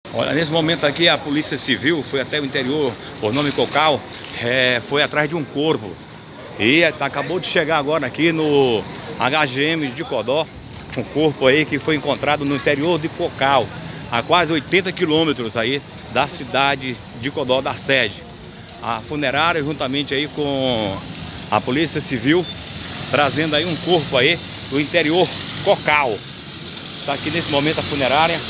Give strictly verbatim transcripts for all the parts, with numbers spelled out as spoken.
Olha, nesse momento aqui a Polícia Civil foi até o interior, por nome Cocal, é, foi atrás de um corpo. E acabou de chegar agora aqui no H G M de Codó, um corpo aí que foi encontrado no interior de Cocal, a quase oitenta quilômetros aí da cidade de Codó, da sede. A funerária juntamente aí com a Polícia Civil, trazendo aí um corpo aí do interior Cocal. Está aqui nesse momento a funerária.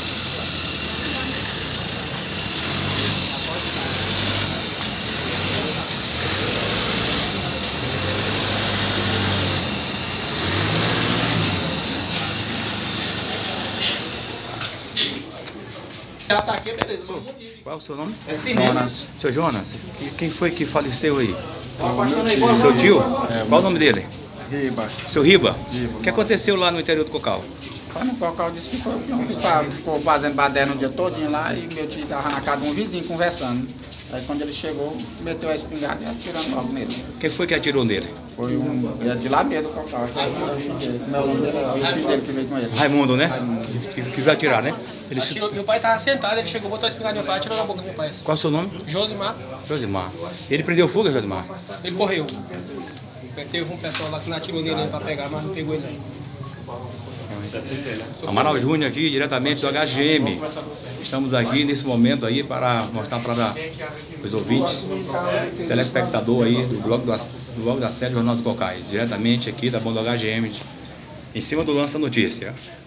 Ela tá aqui, beleza. Qual é o seu nome? É Jonas. Seu Jonas, quem foi que faleceu aí? O Seu tio? Qual o nome dele? Riba. Seu Riba? Riba. O que aconteceu lá no interior do Cocal? Foi no Cocal, disse que foi o peão que estava, ficou fazendo baderna o dia todinho lá e meu tio estava na casa de um vizinho conversando. Aí quando ele chegou, meteu a espingarda e atirando logo nele. Quem foi que atirou nele? Foi um, ele é de lá mesmo do Cocal. Como é o nome dele? É o filho dele que veio com ele. Raimundo, né? Raimundo. Que, que veio atirar, né? Ele... Atirou, meu pai estava sentado, ele chegou, botou a espingarda no meu pai, atirou na boca do meu pai. Qual é o seu nome? Josimar, Josimar. Ele prendeu fuga, Josimar? ele correu. Teve um pessoal lá que não atirou nele para pegar, mas não pegou ele não. Amaral Júnior aqui, diretamente do H G M. Estamos aqui nesse momento aí para mostrar para os ouvintes, telespectador aí do blog, do, do blog da sede Jornal do Cocais, diretamente aqui da banda do H G M, em cima do Lança Notícia.